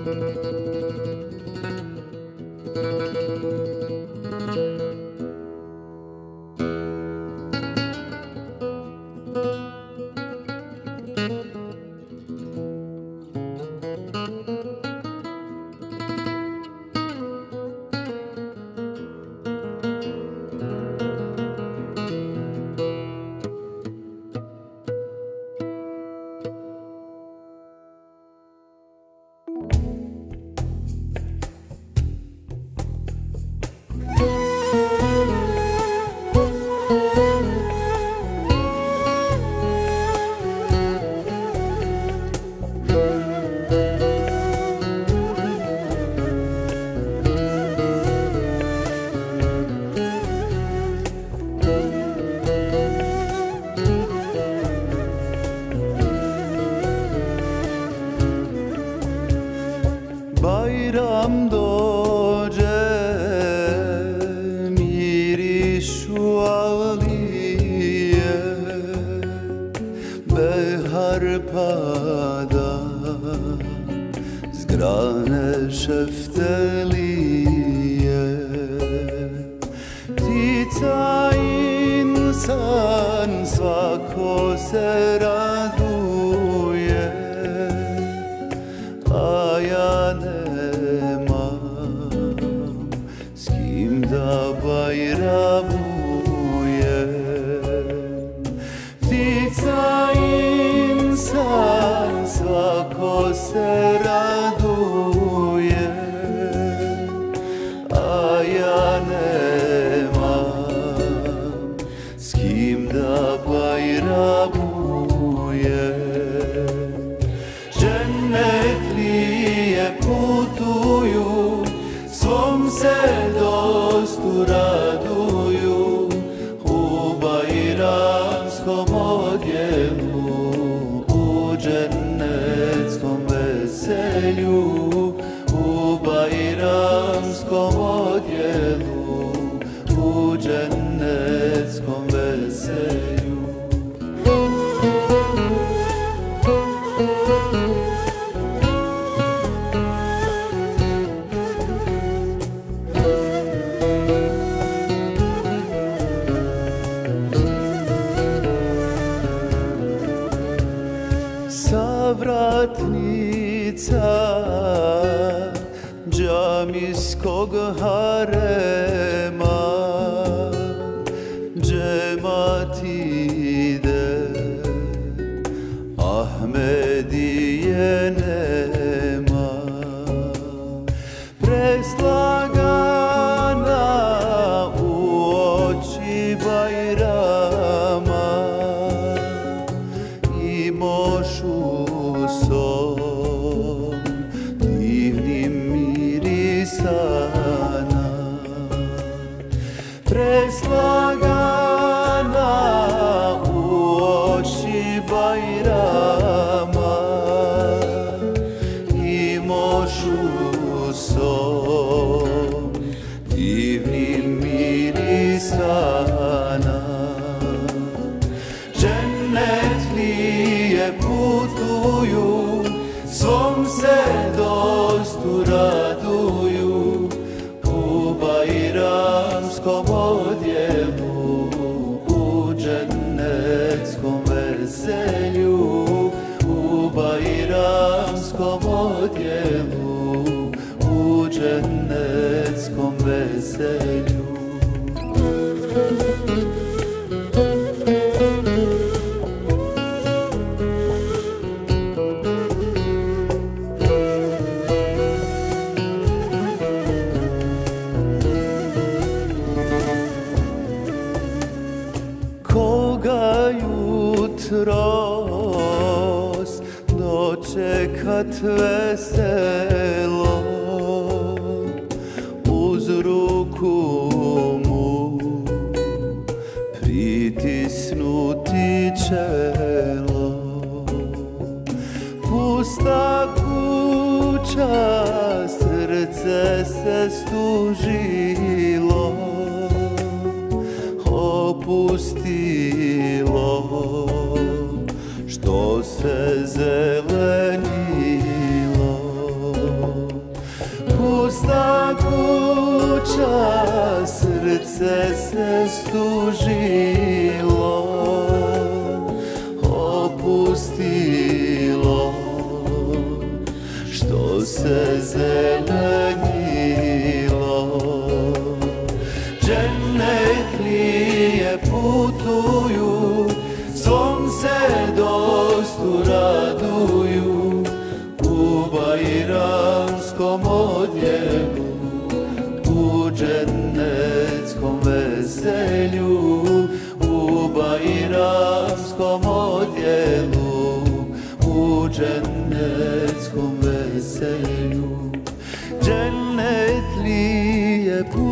Bayram dođe, mirišu alije, behar pada, s grane šeftelije. Ptica insan, svako se raduje, a ja nemam s kim da bajramujem. Ptica insan, svako se raduje, a ja nemam s kim da bajramujem. Džennetlije putuju, svom se dostu raduju, u bajramskom odjelu, u džennetskom veselju, u bajramskom odjelu, u džennetskom veselju. Savratnica džamijskog harema, džemat ide, Ahmedije nema. Preslagana u oči Bajrama, i mošu som divnim mirisana. Preslagana u oči Bajrama, i mošu som divnim mirisana. Džennetlije putuju, svom se dostu raduju, u bajramskom odjelu, u džennetskom veselju, u bajramskom odjelu, u džennetskom veselju. Koga jutros dočekat veselo, uz ruku mu pritisnuti čelo. Pusta kuća, srce se stužilo, opustilo, što se zelenilo. noća srce se stužilo, opustilo, što se zelenilo. Džennetlije putuju, svom se dostu raduju, u bajramskom odjelu, u džennetskom veselju, u bajramskom odjelu, u džennetskom veselju. Džennetlije putuju,